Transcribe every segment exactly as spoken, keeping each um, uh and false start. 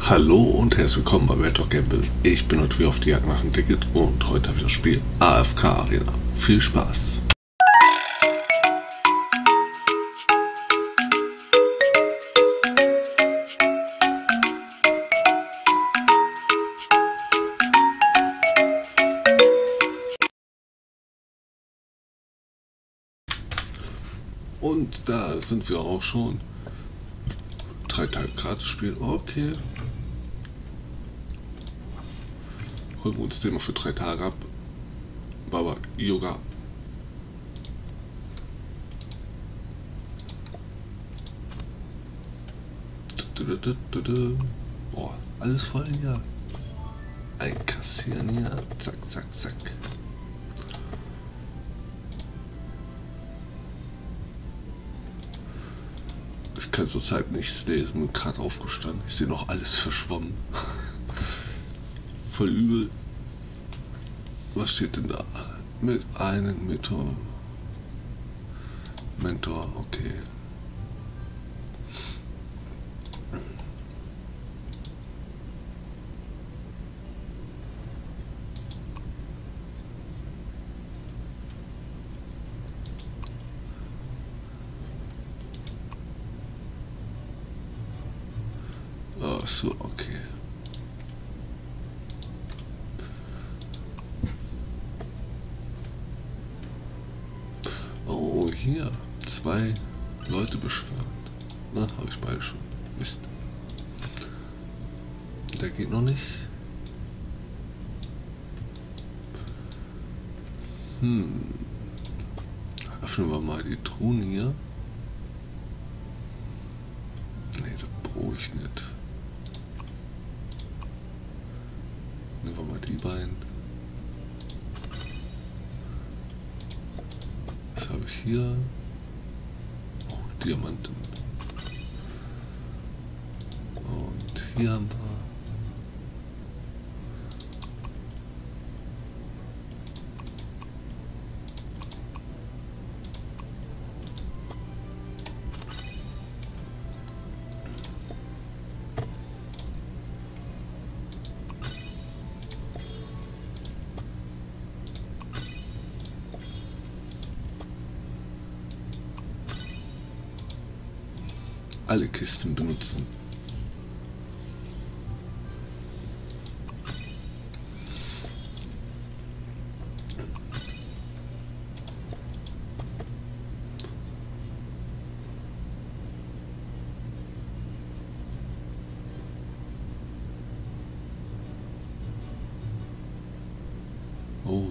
Hallo und herzlich willkommen bei Red Dog Gamble. Ich bin heute wieder auf die Jagd nach dem Ticket und heute habe ich das Spiel A F K Arena. Viel Spaß! Und da sind wir auch schon. Drei Tage gratis Spiel, okay. Holen wir uns den mal für drei Tage ab. Baba Yoga. Boah, alles voll hier. Einkassieren hier. Zack, zack, zack. Ich kann zurzeit nichts lesen, bin gerade aufgestanden. Ich sehe noch alles verschwommen. Voll übel. Was steht denn da? Mit einem Mentor. Mentor, okay. Ach so, okay. Oh, hier. Zwei Leute beschwört. Na, habe ich beide schon. Mist. Der geht noch nicht. Hm. Öffnen wir mal die Truhen hier. Nee, das brauche ich nicht. Nehmen wir mal die beiden. Was habe ich hier? Oh, Diamanten. Und hier haben wir alle Kisten benutzen. Oh.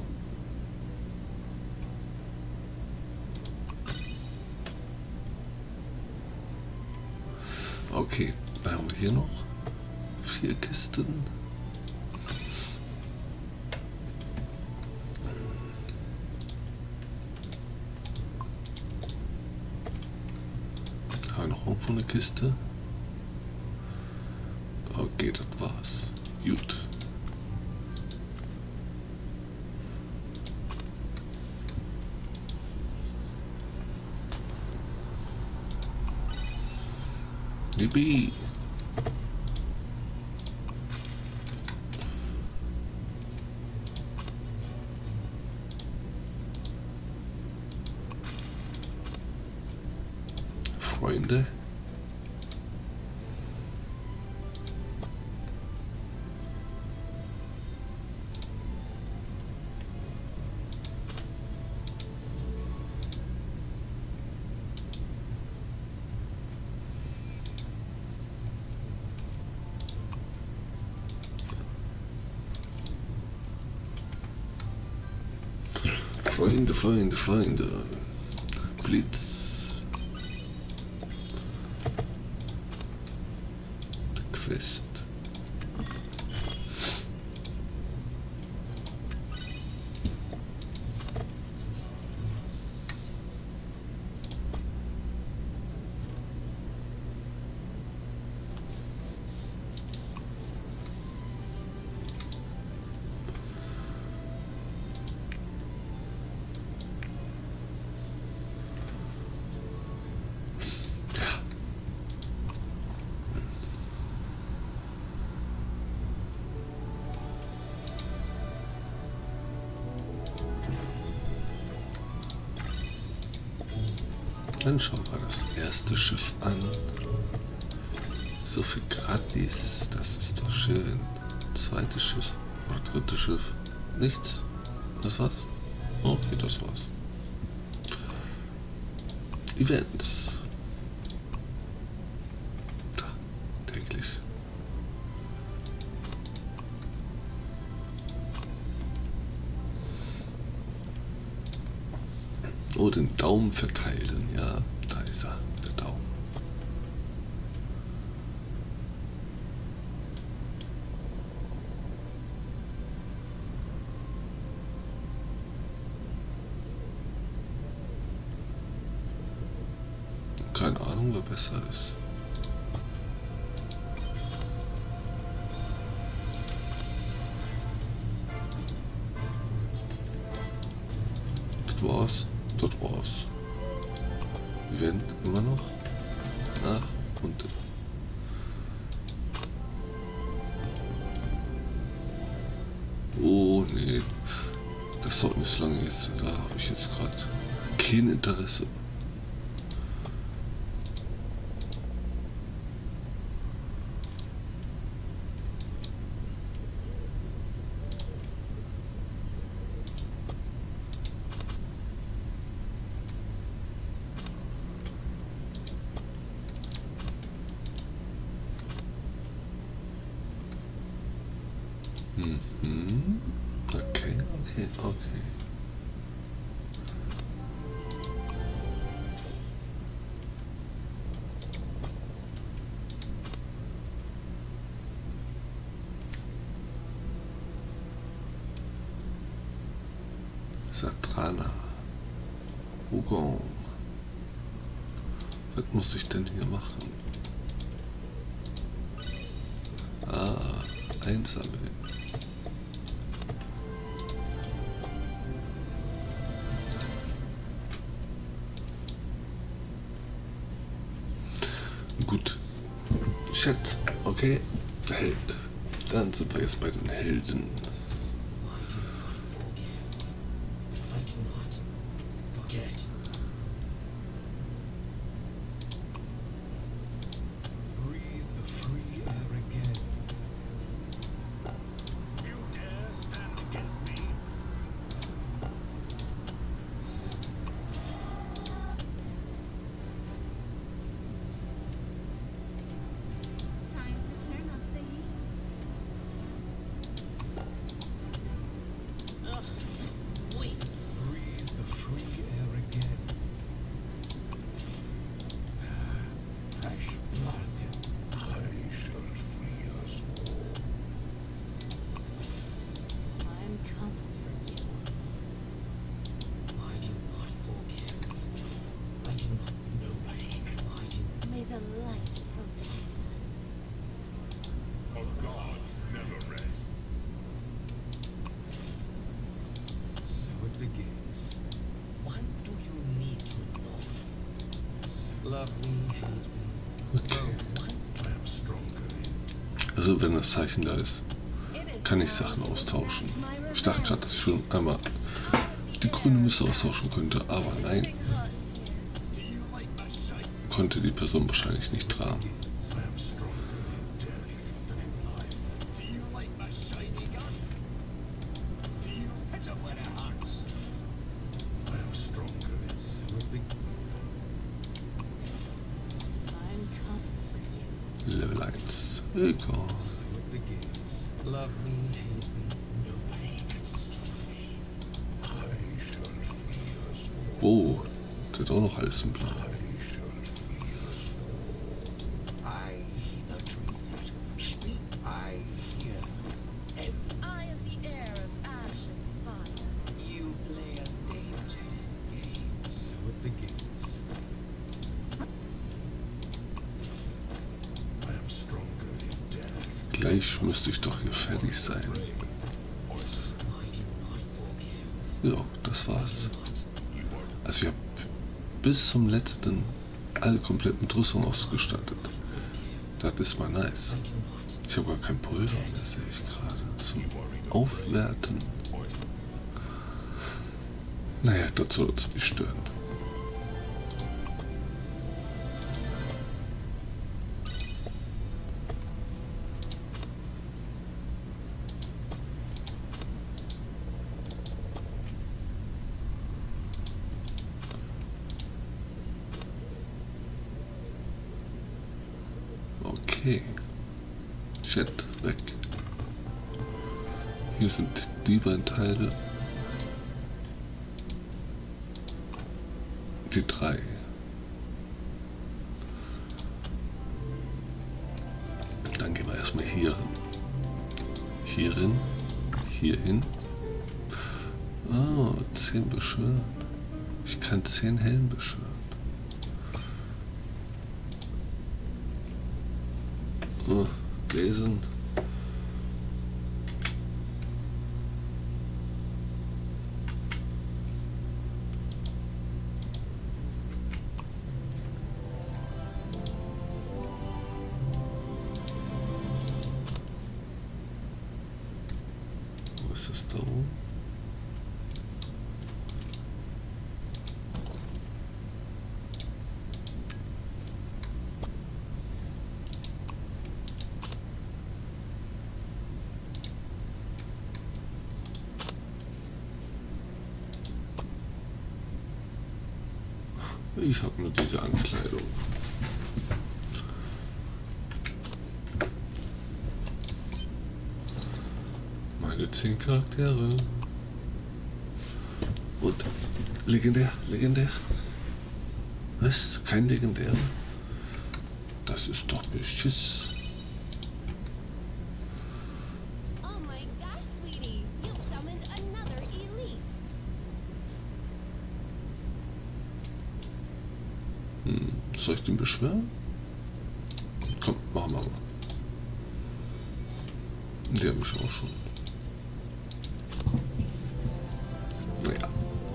Okay, dann haben wir hier noch vier Kisten. Haben wir noch irgendwo eine Kiste? Okay, das war's. Gut. Yippie. Freunde. Freunde, Freunde, Freunde. Blitz. Quest. Dann schauen wir das erste Schiff an. So viel gratis, das ist doch schön. Zweites Schiff oder drittes Schiff. Nichts. Das war's? Okay, das war's. Events. Da, täglich. Oh, den Daumen verteilen, ja, da ist er, der Daumen. Keine Ahnung, wer besser ist. Das war's. Das war's. Event immer noch. Nach unten. Oh nee. Das dauert nicht so lange jetzt. Da habe ich jetzt gerade kein Interesse. Mhm. Okay, okay, okay. Satrana. Hugon. Was muss ich denn hier machen? Ah, einsammeln. Gut. Chat. Okay. Held. Dann sind wir jetzt bei den Helden. Okay. Also wenn das Zeichen da ist, kann ich Sachen austauschen. Ich dachte gerade, dass ich schon einmal die grüne Münze austauschen könnte, aber nein. Konnte die Person wahrscheinlich nicht tragen. Level eins. Egal. Oh, der hat auch noch alles im Plan. Gleich müsste ich doch hier fertig sein. Ja, das war's. Also ich habe bis zum letzten alle komplett mit Rüstung ausgestattet. Das ist mal nice. Ich habe gar kein Pulver mehr, sehe ich gerade. Zum Aufwerten. Naja, das soll uns nicht stören. Okay. Chat weg. Hier sind die beiden Teile. Die drei. Dann gehen wir erstmal hier hin. Hier hin. Hier hin. Ah, zehn beschwören. Ich kann zehn Helden beschwören. Oh, lesen. Wo ist das da oben? Ich habe nur diese Ankleidung. Meine zehn Charaktere. Und legendär, legendär. Was? Kein legendär? Das ist doch Beschiss. Oh my gosh, sweetie, you summoned another elite. Hm, soll ich den beschwören? Komm, machen wir mal. Die habe ich auch schon. Naja.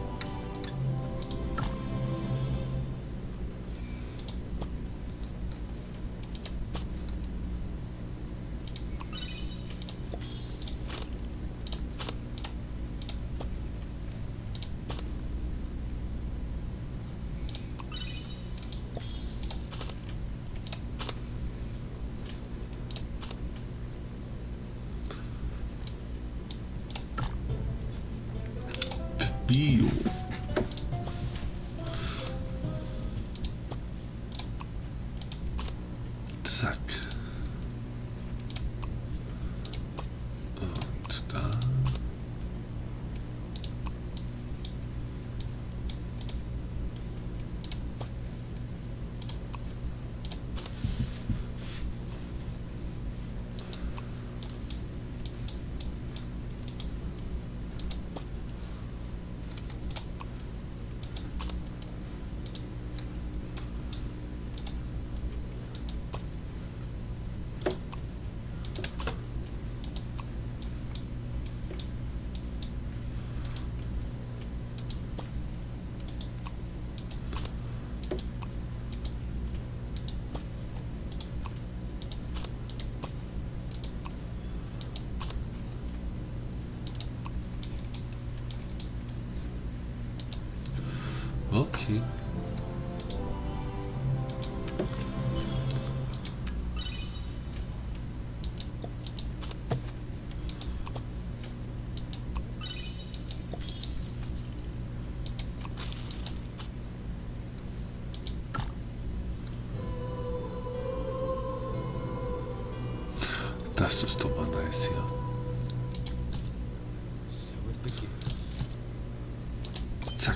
Bio. Zack. Und da. Okay. Das ist doch mal nice hier. Zack.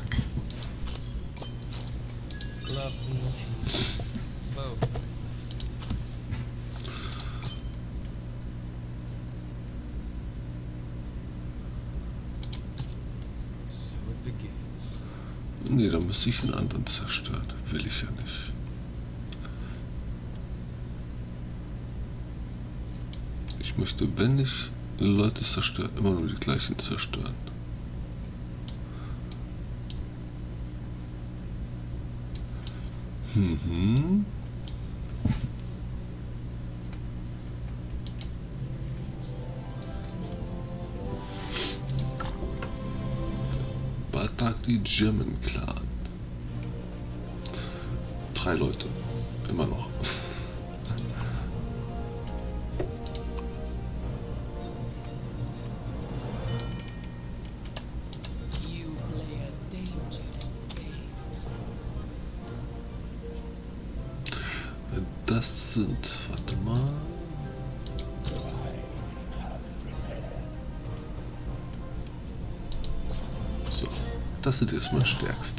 Nee, da müsste ich einen anderen zerstören. Will ich ja nicht. Ich möchte, wenn ich Leute zerstöre, immer nur die gleichen zerstören. Mhm. Batak die German Clan. Drei Leute. Immer noch. Das sind, warte mal. das ist jetzt mein Stärkste.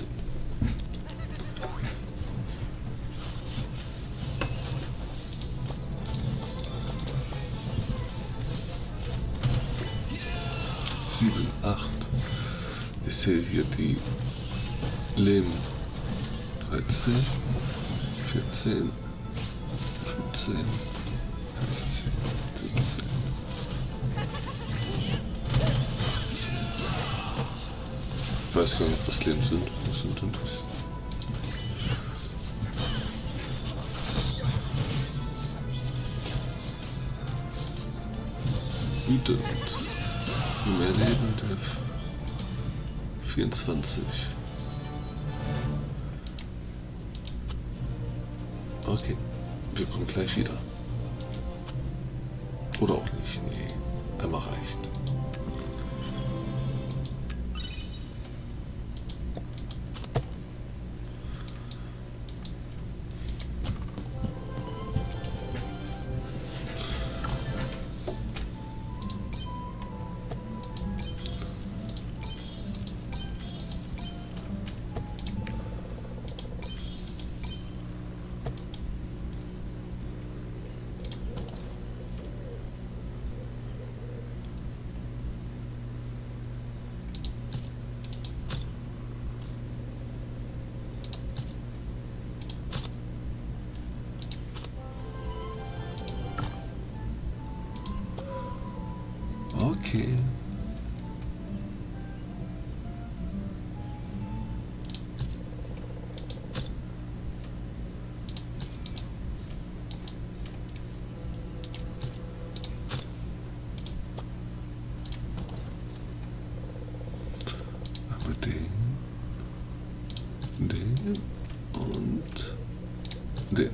Sieben, acht. Ich sehe hier die Leben. dreizehn, vierzehn, fünfzehn, sechzehn, siebzehn, achtzehn. Ich weiß gar nicht, was Leben sind. Was sind denn das? Wütend. Mehr Leben, der vierundzwanzig. Okay, wir kommen gleich wieder. Oder auch nicht, nee, einmal reicht. Okay. Aber den, den und den.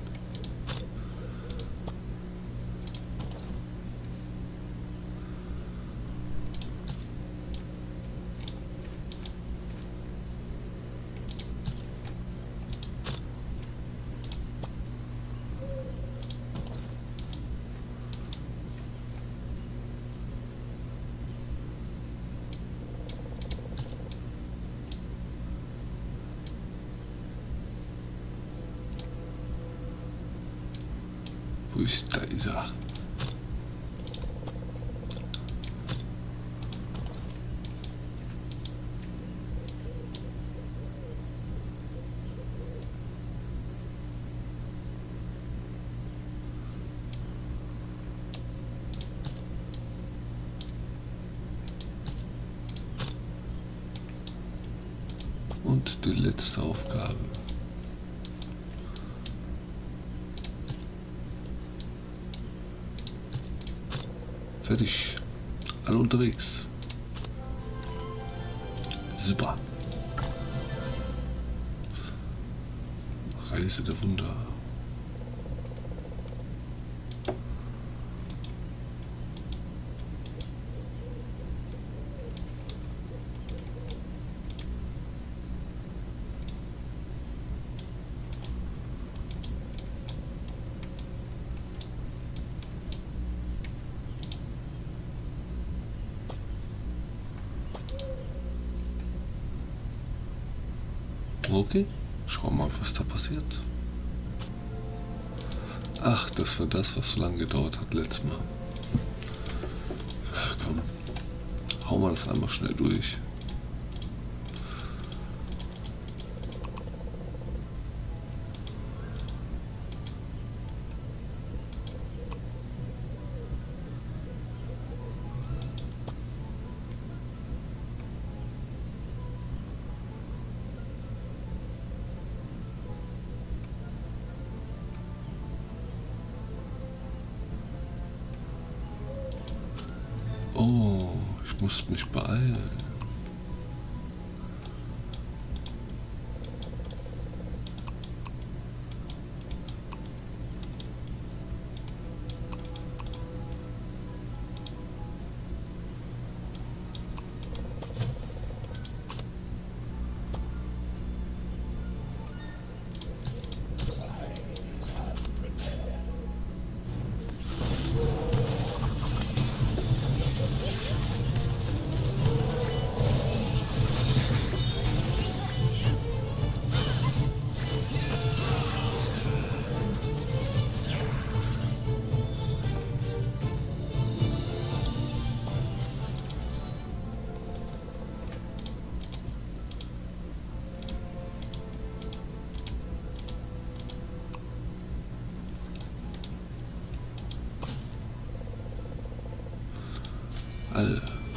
Wo ist da ist er? Und die letzte Aufgabe. Fertig. Alle unterwegs. Super. Reise der Wunder. Okay, schauen wir mal, was da passiert. Ach, das war das, was so lange gedauert hat letztes Mal. Komm, hauen wir das einmal schnell durch. Oh, ich muss mich beeilen. Alle.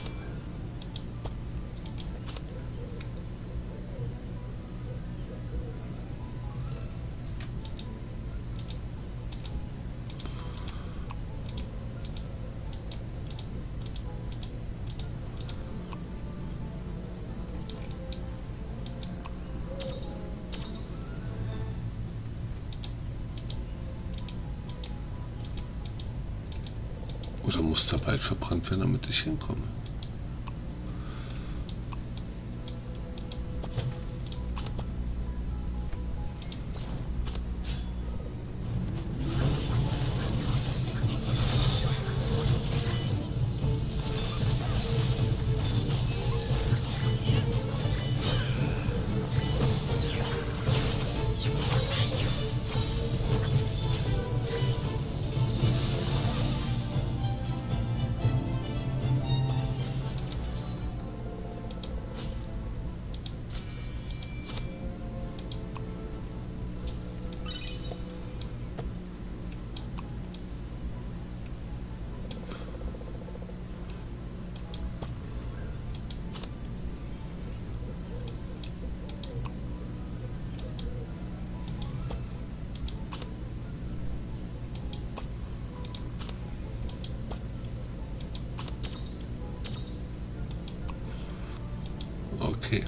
Oder muss da bald verbrannt werden, damit ich hinkomme? Okay.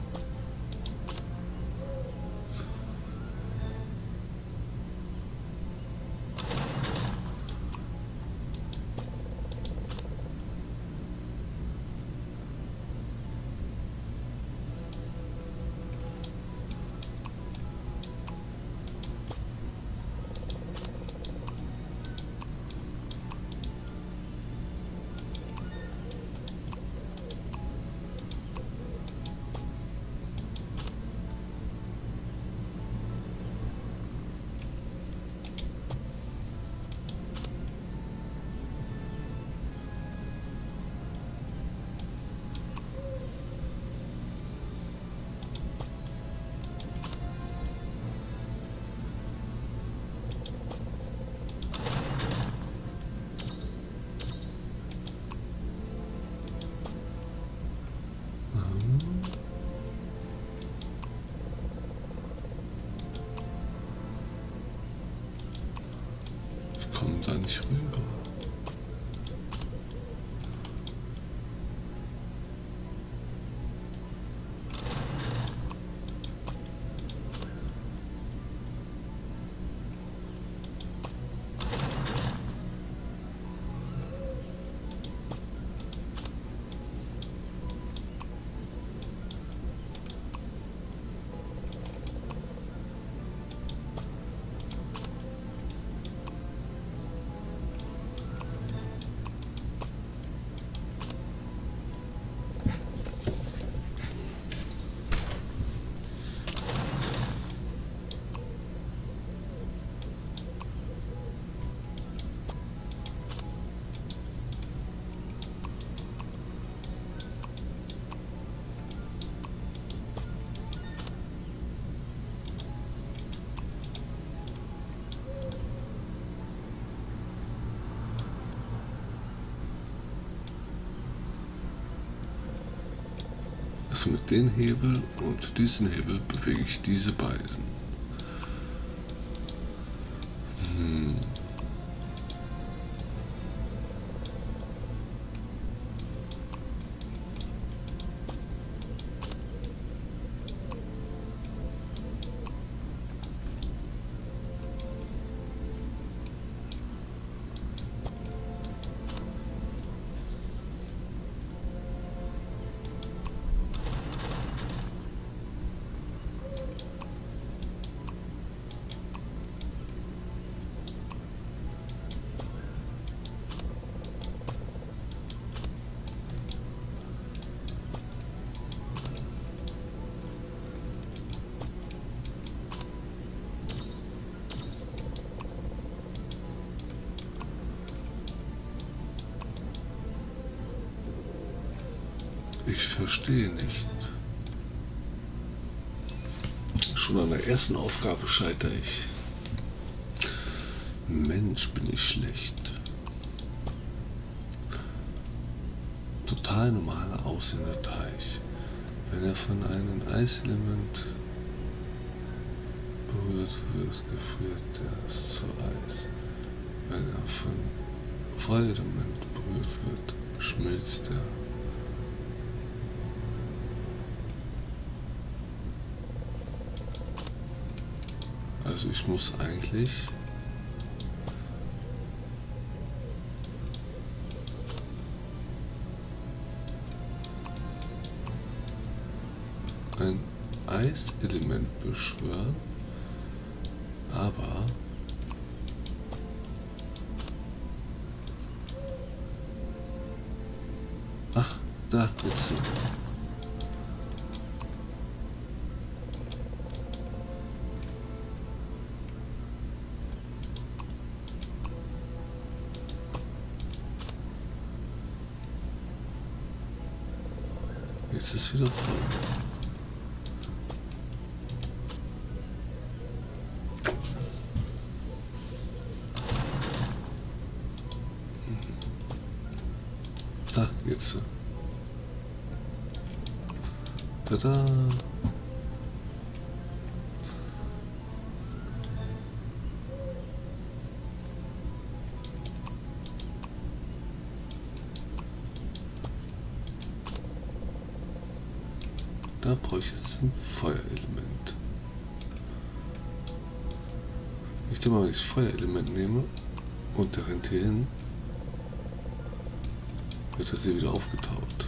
Ich komme da nicht rüber. Also mit dem Hebel und diesem Hebel bewege ich diese beiden. Hm. Ich verstehe nicht. Schon an der ersten Aufgabe scheitere ich. Mensch, bin ich schlecht. total normaler aussehender Teich. Wenn er von einem Eiselement berührt wird, gefriert er es zu Eis. Wenn er von Feuerelement berührt wird, schmilzt er. Also ich muss eigentlich ein Eiselement beschwören, aber ach, da jetzt. Jetzt ist wieder voll. Da, jetzt. Tada! Da brauche ich jetzt ein Feuerelement. Ich denke mal, wenn ich das Feuerelement nehme und der rennt hier hin, wird das hier wieder aufgetaut.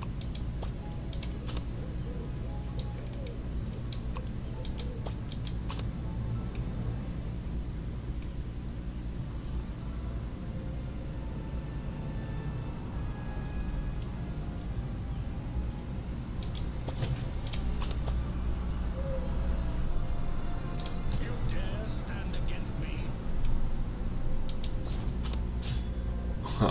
Ha.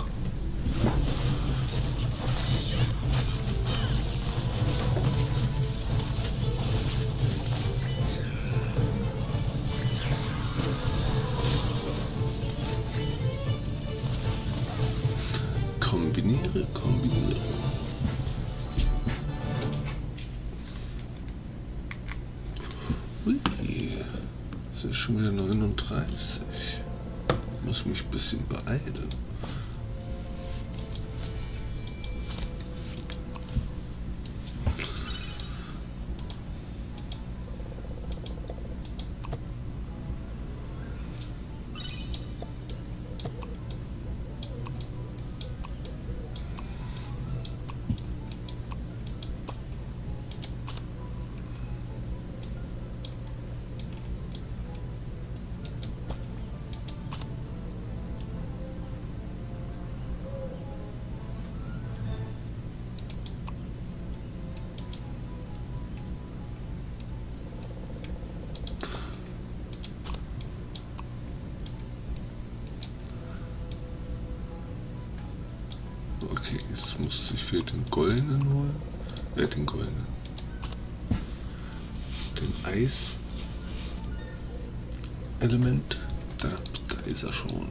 Kombiniere, kombiniere. Ui, es ist schon wieder neununddreißig. Ich muss mich ein bisschen beeilen. Okay, jetzt muss ich für den goldenen holen. Äh, den goldenen. Den Eis-Element. Da, da ist er schon.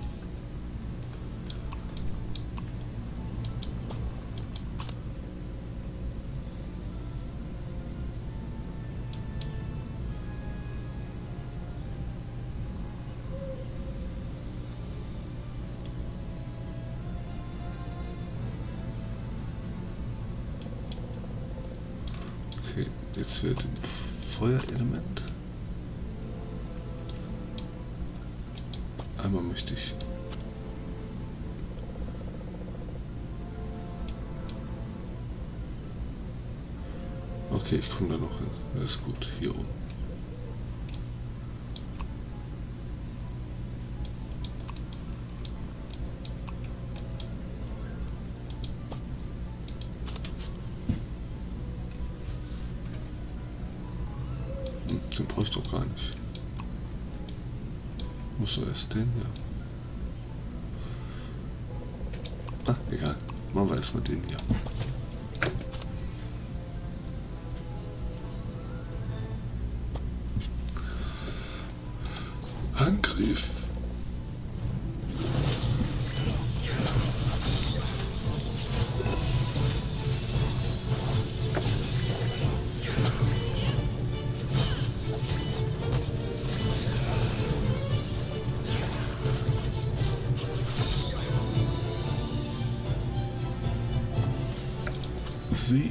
Okay, jetzt wird ein Feuerelement. Einmal möchte ich okay, ich komme da noch hin. Das ist gut, hier oben. Den brauche ich doch gar nicht. Muss so erst den, ja. Ah, egal. Machen wir erstmal den hier. Angriff. Musik.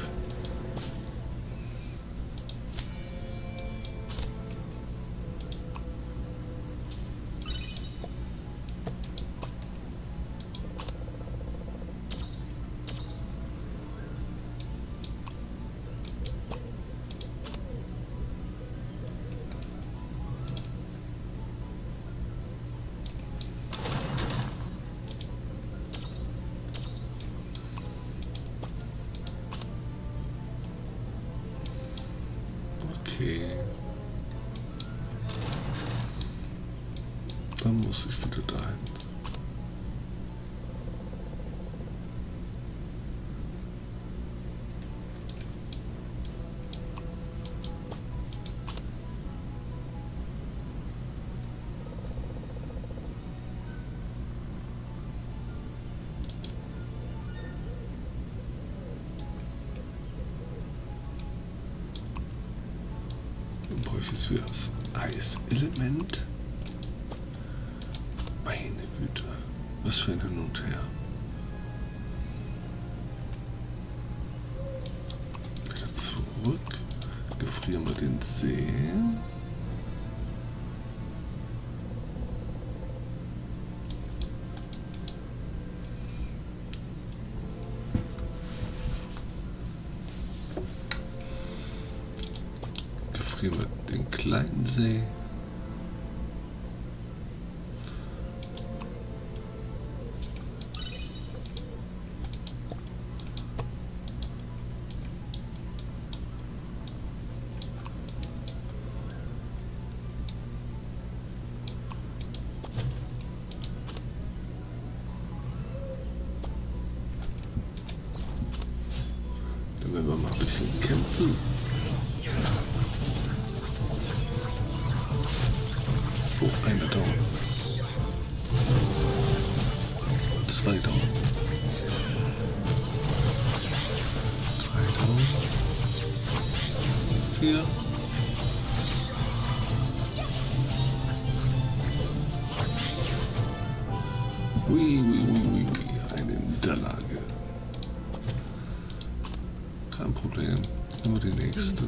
Okay. Dann muss ich wieder dahin. Dann brauche ich jetzt wieder das Eiselement. Meine Güte, was für ein Hin und Her. Wieder zurück. Gefrieren wir den See. Gefrieren wir den kleinen See. Dann werden wir mal ein bisschen kämpfen. Oh, eine down. Zwei down. Drei down. Vier. Ui, ui, ui, ui, ui. Eine Niederlage. Kein Problem. Nur die nächste.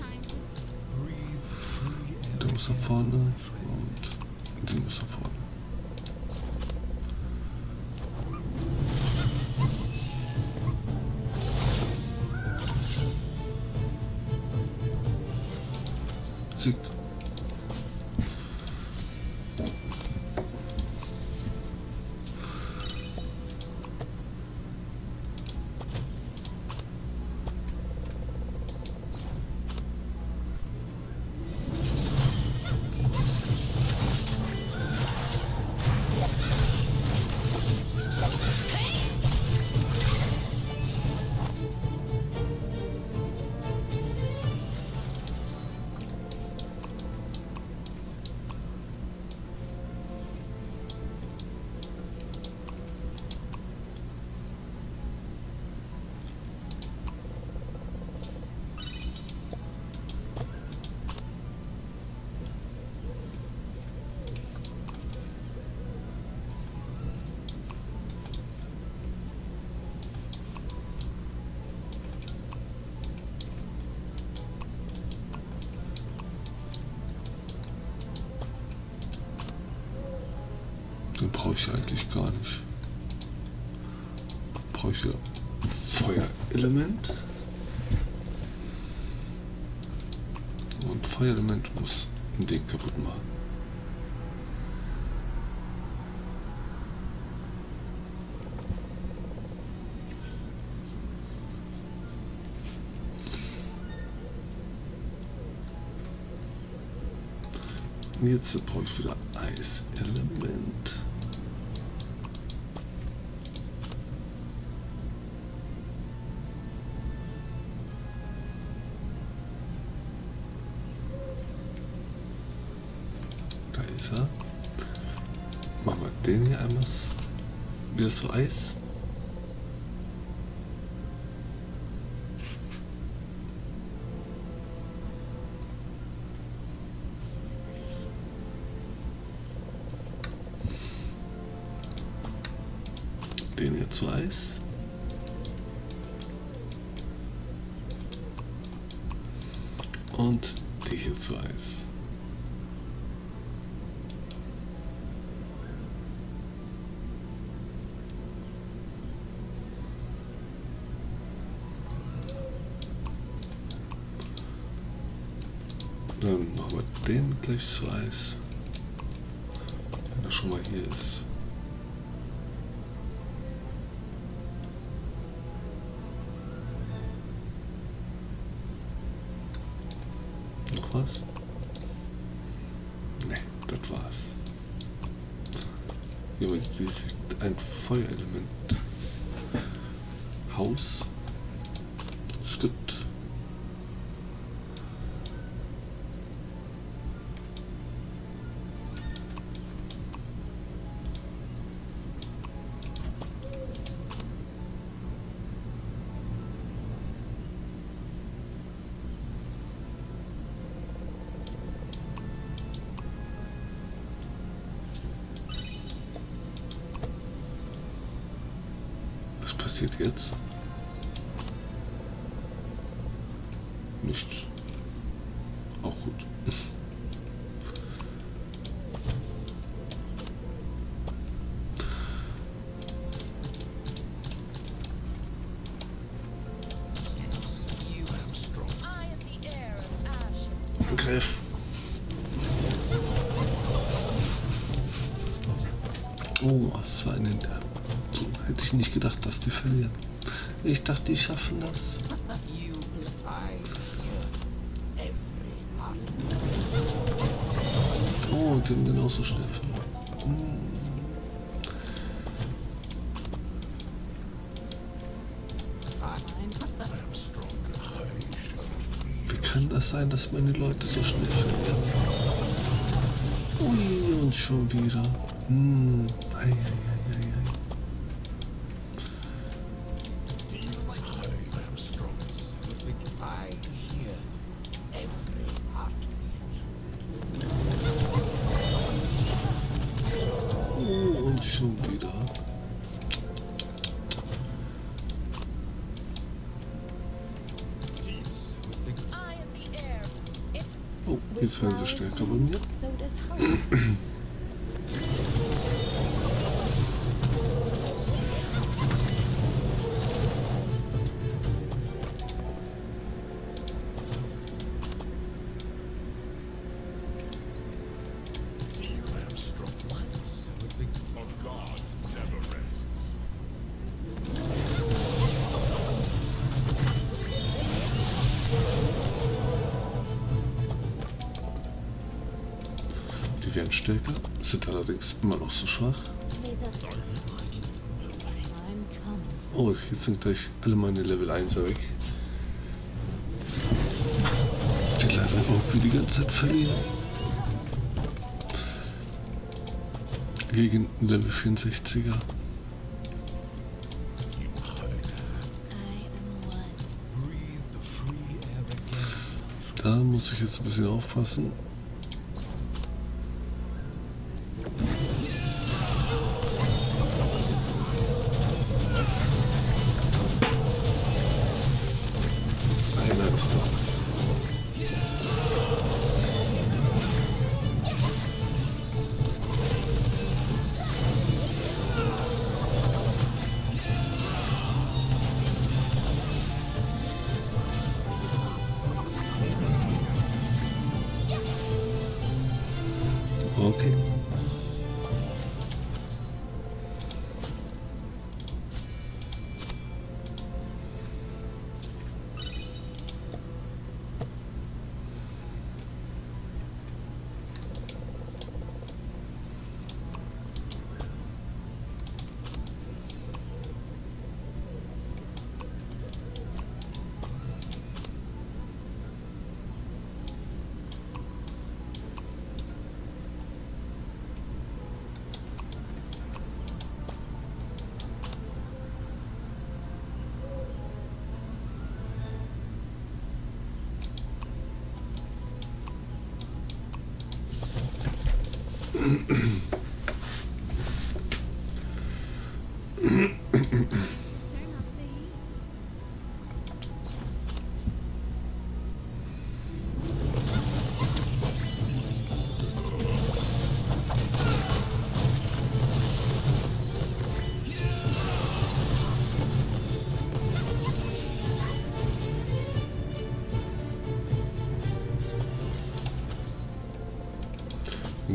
Der muss nach vorne und die muss nach vorne. Sieg. Den brauche ich eigentlich gar nicht. Brauche ich ja Feuerelement. Und Feuerelement muss den kaputt machen. Jetzt brauche ich wieder Eiselement. Da ist er. Machen wir den hier einmal wieder zu Eis. Den hier zu Eis. Und die hier zu Eis. Dann machen wir den gleich zu Eis. Wenn er schon mal hier ist. Noch was? Ne, das war's. Hier haben wir ein Feuerelement. Haus. Skript. Was passiert jetzt? Nichts. Auch gut. Angriff. Oh, was war eine... Hätte ich nicht gedacht, dass die verlieren. Ich dachte, die schaffen das. Oh, die haben genauso schnell verloren. Hm. Wie kann das sein, dass meine Leute so schnell verlieren? Ui, und schon wieder. Hm. Ei, ei, ei, ei, ei. Schon wieder. Oh, jetzt werden sie stärker bei mir. Die werden stärker, sind allerdings immer noch so schwach. Oh, jetzt sind gleich alle meine Level einser weg. Die leider irgendwie die ganze Zeit verlieren. Gegen Level vierundsechziger. Da muss ich jetzt ein bisschen aufpassen. Einer ist da. Okay.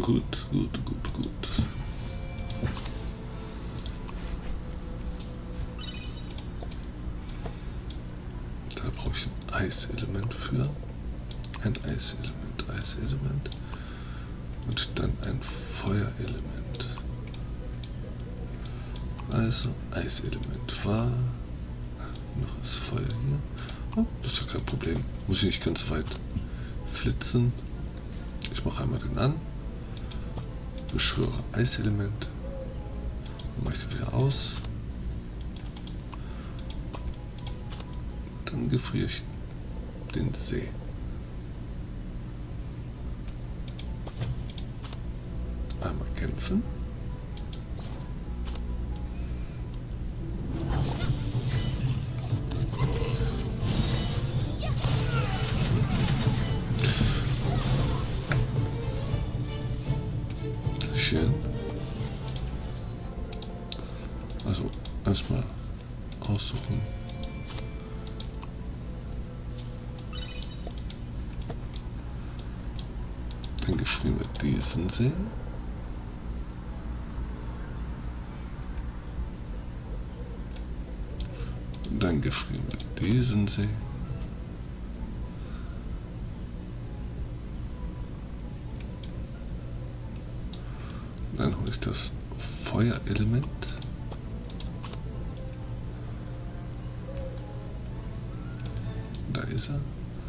Gut, gut, gut, gut. Da brauche ich ein Eiselement für. Ein Eiselement, Eiselement. Und dann ein Feuerelement. Also Eiselement war. Noch ist Feuer hier. Oh, das ist ja kein Problem. Muss ich nicht ganz weit flitzen. Ich mache einmal den an. Beschwöre Eiselement. Dann mache ich sie wieder aus. Dann gefriere ich den See. Einmal kämpfen. Schön. Also erstmal aussuchen. Dann gefrieren wir diesen See. Dann gefrieren wir diesen See. Dann hole ich das Feuerelement. Da ist er.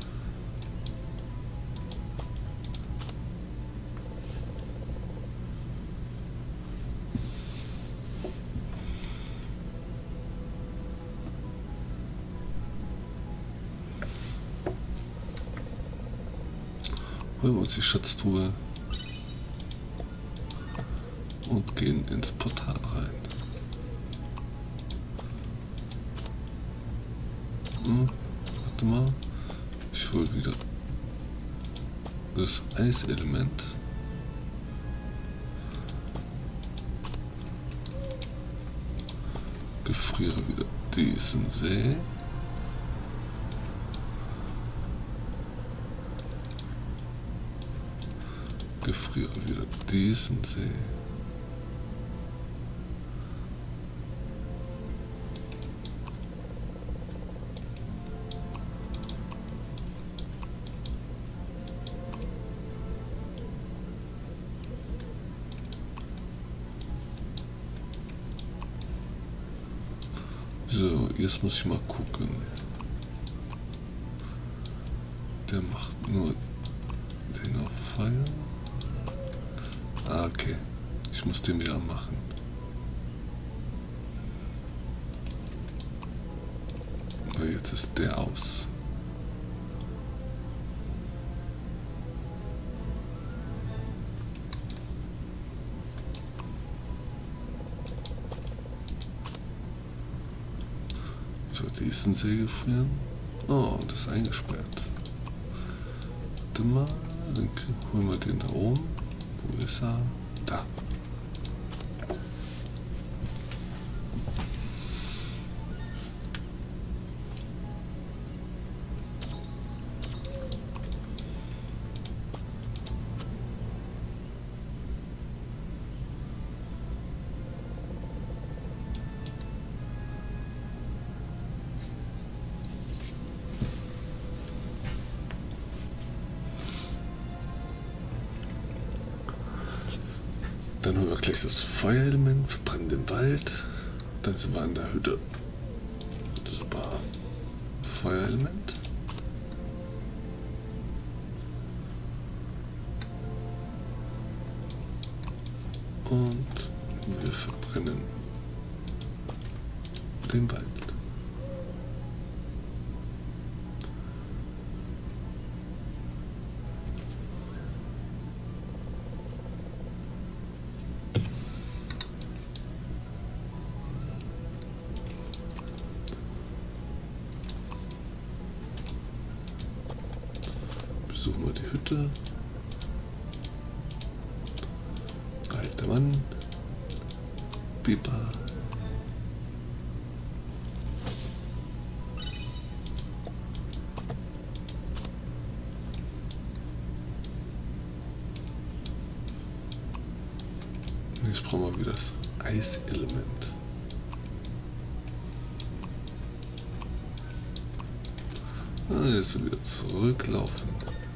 Holen wir uns die Schatztruhe und gehen ins Portal rein. Hm, warte mal, ich hole wieder das Eiselement. Gefriere wieder diesen See. Gefriere wieder diesen See. So, jetzt muss ich mal gucken. Der macht nur den auf Feuer. Ah, okay. Ich muss den wieder machen. Aber jetzt ist der aus. So, diesen See gefrieren. Oh, das ist eingesperrt. Warte mal, dann holen wir den da oben. Wo ist er? Da. Dann holen wir gleich das Feuerelement, verbrennen den Wald. Dann sind wir an der Hütte. Super. Feuerelement. Und wir verbrennen den Wald. Besuchen wir die Hütte. Alter Mann. Biber. brauchen wir wieder das Eiselement. Ah, jetzt wieder zurücklaufen.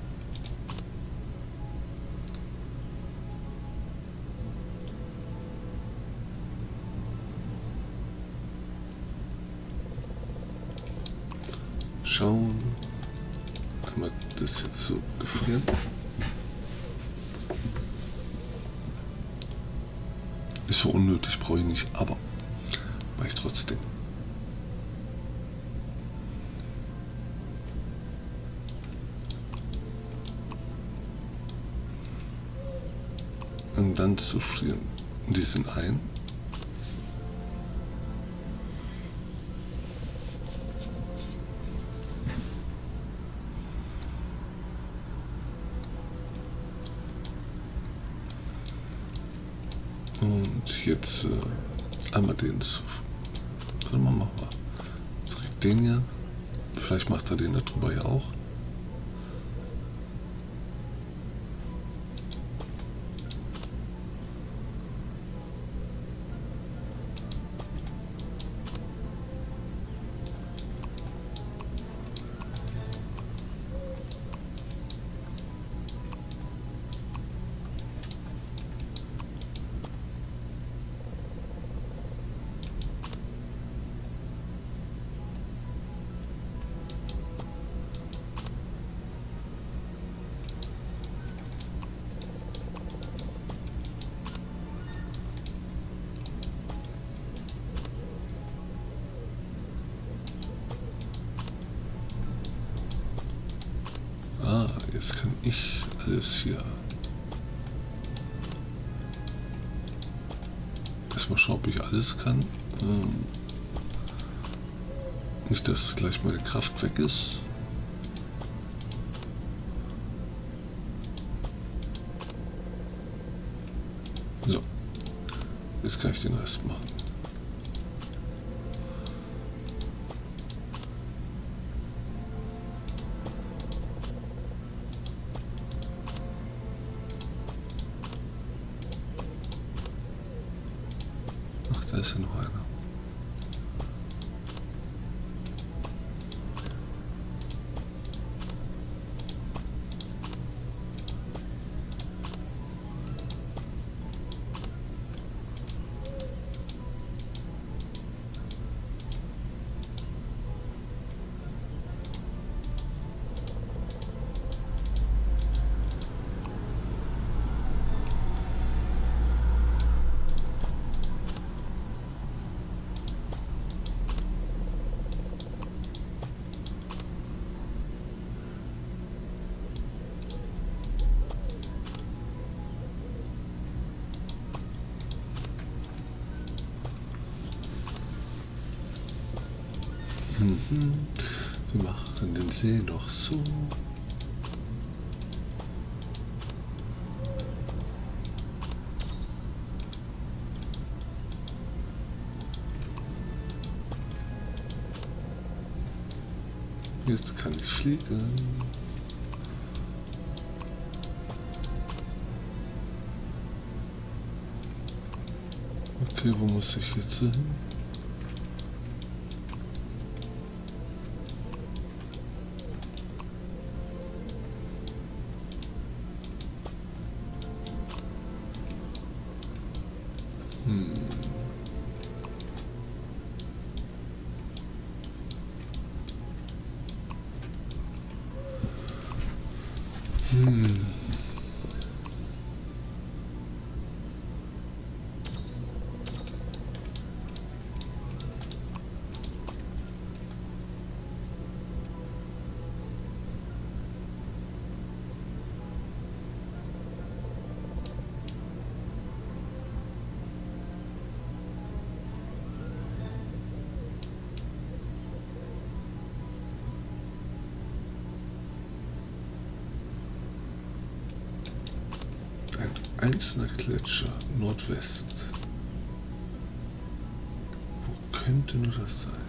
Schauen. Kann man das jetzt so gefrieren? Ist so unnötig, brauche ich nicht, aber mache ich trotzdem. Und dann zu frieren. Die sind ein. Und jetzt äh, einmal den zu. Warte mal, machen wir direkt den hier. Vielleicht macht er den da drüber ja auch. Ah, jetzt kann ich alles hier. Erstmal schauen, ob ich alles kann. Ähm, nicht, dass gleich meine Kraft weg ist. So, jetzt kann ich den Rest machen. Da ist ja noch einer. Mhm. Wir machen den See noch so. Jetzt kann ich fliegen. Okay, wo muss ich jetzt hin? Hm. Hm. Ein einzelner Gletscher Nordwest. Wo könnte nur das sein?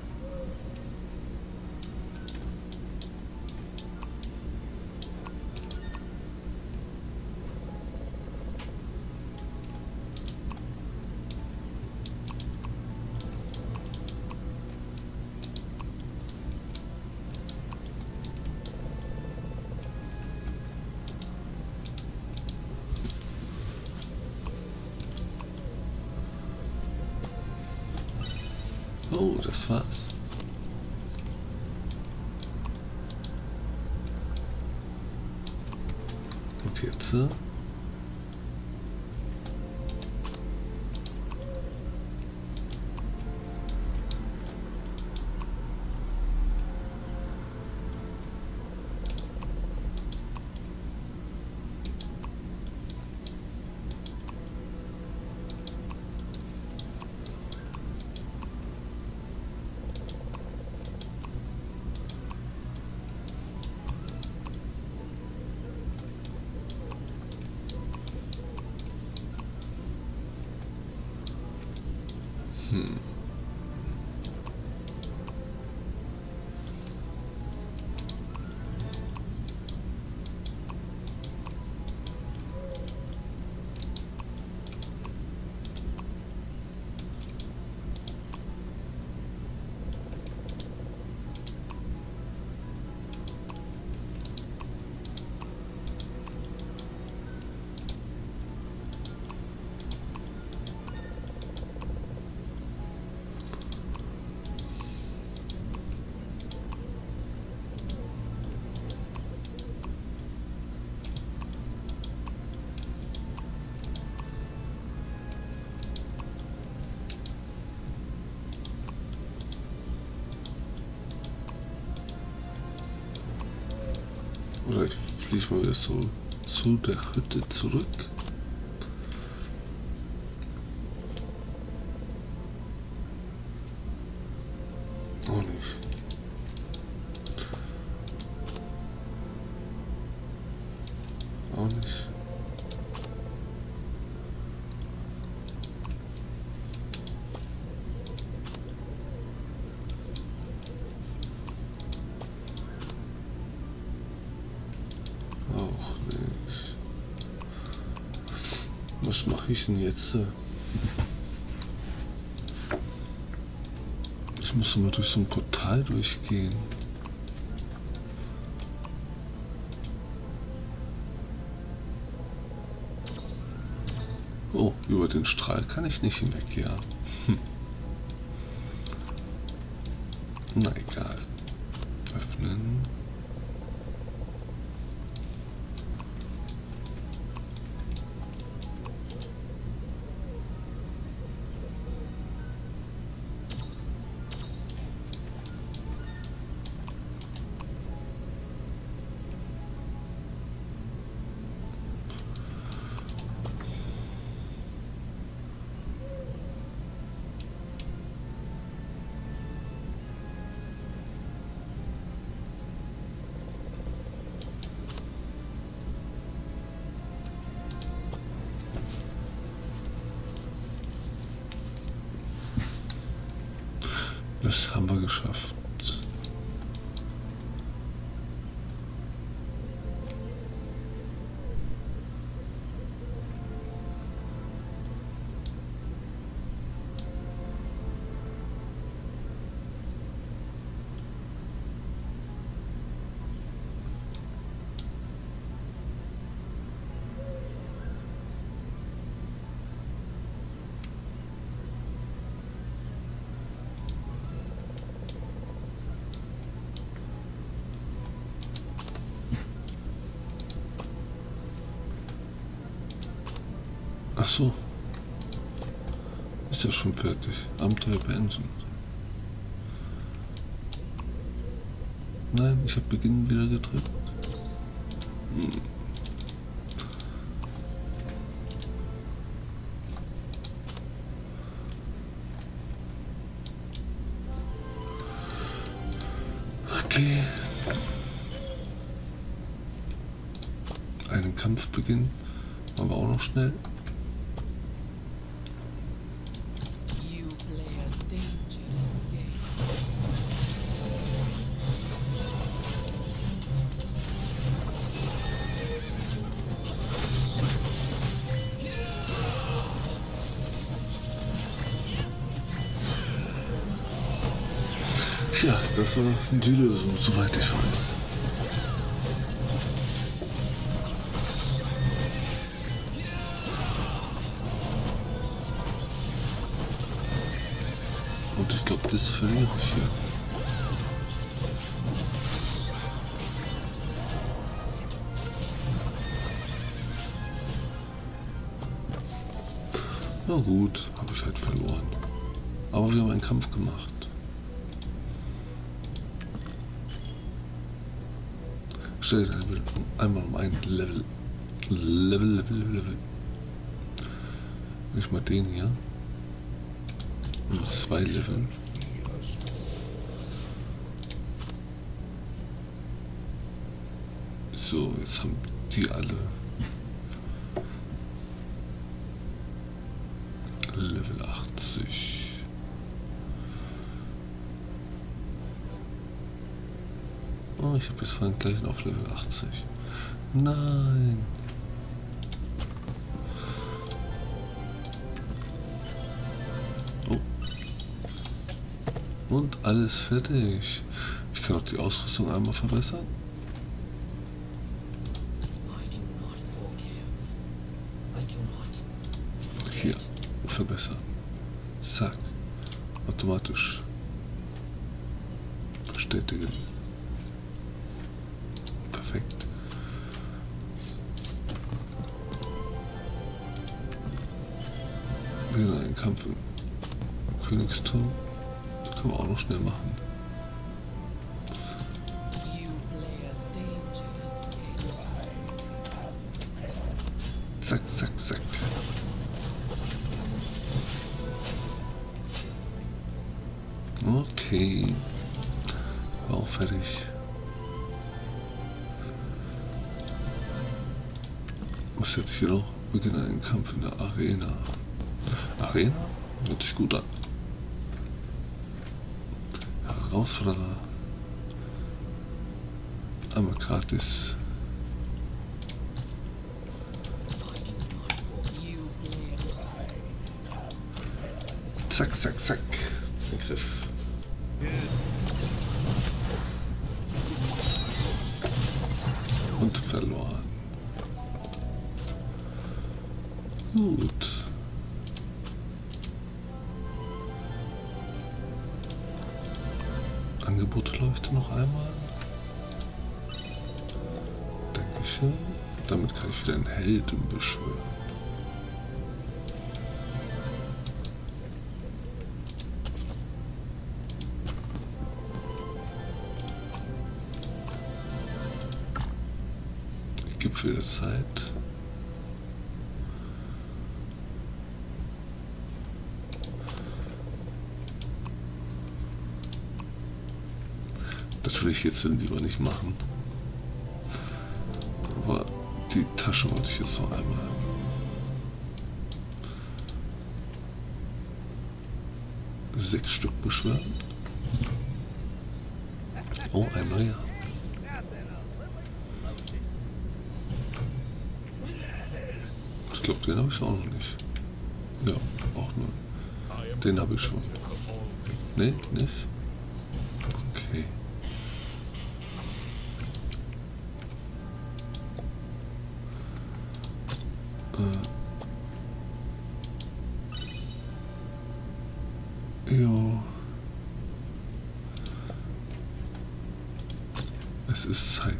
So, das war's. Und jetzt... Äh, Hm. Oder ich fliege mal wieder so zu der Hütte zurück. Auch nicht. Auch nicht. Auch nicht. Was mache ich denn jetzt? Ich muss mal durch so ein Portal durchgehen. Oh, über den Strahl kann ich nicht hinweg, ja. Hm. Na egal. Öffnen. Das haben wir geschafft. Ach so. Ist ja schon fertig. Abenteuer beenden. Nein, ich habe Beginnen wieder gedrückt. Hm. Okay. Einen Kampf beginnen. Aber auch noch schnell. Ja, das war die Lösung, soweit ich weiß. Und ich glaube, das Feld verliere ich hier? Na gut, habe ich halt verloren. Aber wir haben einen Kampf gemacht. Stell dir einmal um ein Level. Level, Level, Level. Nicht mal den hier. Um zwei Level. So, jetzt haben die alle Level achtzig. Oh, ich habe jetzt vorhin gleich auf Level achtzig. Nein. Oh. Und alles fertig. Ich kann auch die Ausrüstung einmal verbessern. Hier, verbessern. Zack. Automatisch. Bestätigen. Perfekt. Wir haben einen Kampf im Königsturm. Das können wir auch noch schnell machen. Zack, zack, zack. Okay. War auch fertig. Was hätte ich hier noch? Beginne einen Kampf in der Arena. Arena? Hört sich gut an. Herausforderer. Einmal gratis. Zack, zack, zack. Begriff. Und verloren. Gut. Angebotsleuchte noch einmal. Dankeschön. Damit kann ich wieder einen Helden beschwören. Gipfel der Zeit. Das will ich jetzt lieber nicht machen. Aber die Tasche wollte ich jetzt noch einmal haben. Sechs Stück beschwören. Oh, ein neuer. Ich glaube, den habe ich auch noch nicht. Ja, auch nur. Den habe ich schon. Nee, nicht? Okay. Äh. Jo. Es ist Zeit.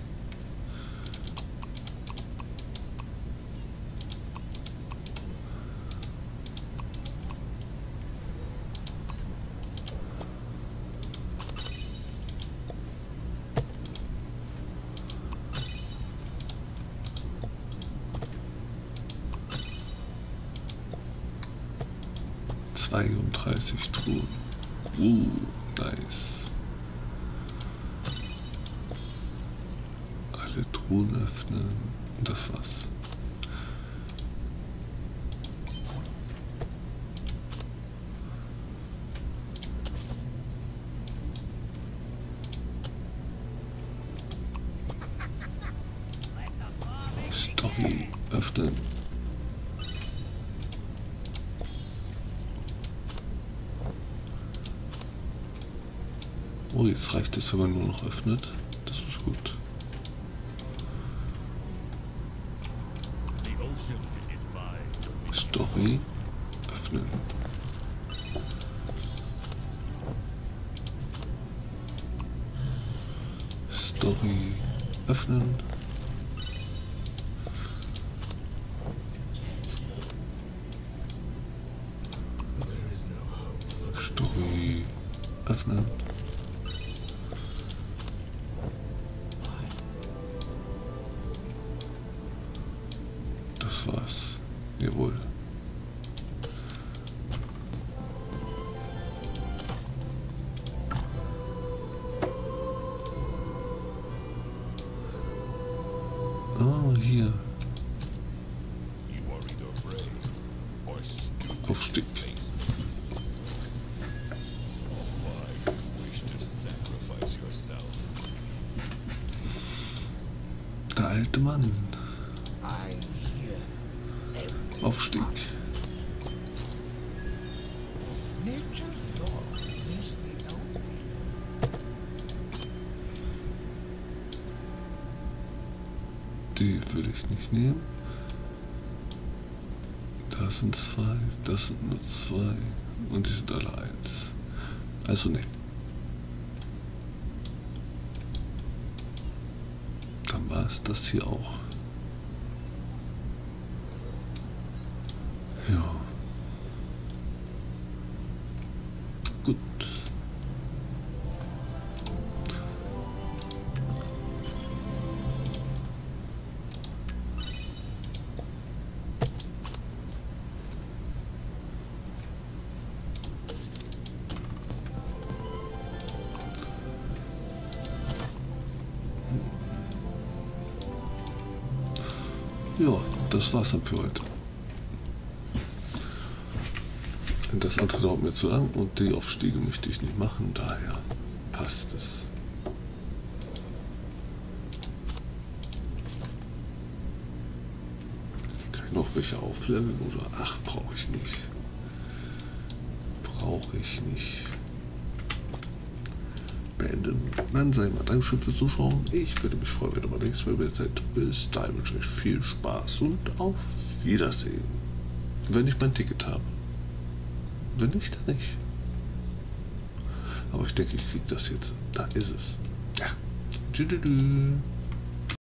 zweiunddreißig Truhen. Uh, nice. Alle Truhen öffnen. Und das war's. Story öffnen. Oh, jetzt reicht es, wenn man nur noch öffnet. Das ist gut. Story öffnen. Story öffnen. Story öffnen. Das war's. Jawohl. Oh, hier. Aufstieg. Der alte Mann. Aufstieg. Die will ich nicht nehmen. Das sind zwei, das sind nur zwei und die sind alle eins. Also nicht. Dann war es das hier auch. Ja. Gut. Ja, das war's dann für heute. Das andere dauert mir zu lang und die Aufstiege möchte ich nicht machen, daher passt es. Kann ich noch welche aufleveln oder? Ach, brauche ich nicht. Brauche ich nicht. Beenden. Dann sei mal Dankeschön fürs Zuschauen. Ich würde mich freuen, wenn ihr mal nächstes Mal wieder seid. Bis dahin wünsche ich euch viel Spaß und auf Wiedersehen. Wenn ich mein Ticket habe. Wenn nicht, dann nicht. Aber ich denke, ich kriege das jetzt. Da ist es. Ja. Tschüss.